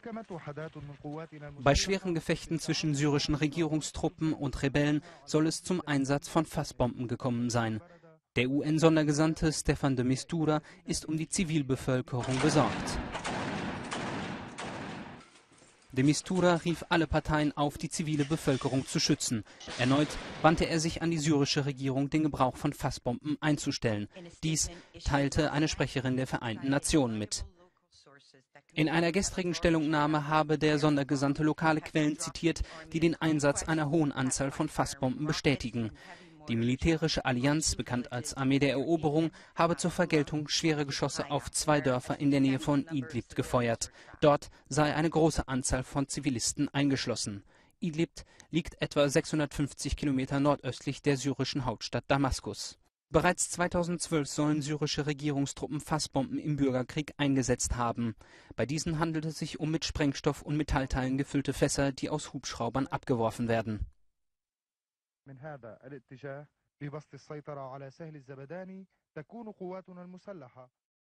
Bei schweren Gefechten zwischen syrischen Regierungstruppen und Rebellen soll es zum Einsatz von Fassbomben gekommen sein. Der UN-Sondergesandte Staffan de Mistura ist um die Zivilbevölkerung besorgt. De Mistura rief alle Parteien auf, die zivile Bevölkerung zu schützen. Erneut wandte er sich an die syrische Regierung, den Gebrauch von Fassbomben einzustellen. Dies teilte eine Sprecherin der Vereinten Nationen mit. In einer gestrigen Stellungnahme habe der Sondergesandte lokale Quellen zitiert, die den Einsatz einer hohen Anzahl von Fassbomben bestätigen. Die militärische Allianz, bekannt als Armee der Eroberung, habe zur Vergeltung schwere Geschosse auf 2 Dörfer in der Nähe von Idlib gefeuert. Dort sei eine große Anzahl von Zivilisten eingeschlossen. Idlib liegt etwa 650 Kilometer nordöstlich der syrischen Hauptstadt Damaskus. Bereits 2012 sollen syrische Regierungstruppen Fassbomben im Bürgerkrieg eingesetzt haben. Bei diesen handelt es sich um mit Sprengstoff und Metallteilen gefüllte Fässer, die aus Hubschraubern abgeworfen werden. من هذا الاتجاه لبسط السيطرة على سهل الزبداني تكون قواتنا المسلحة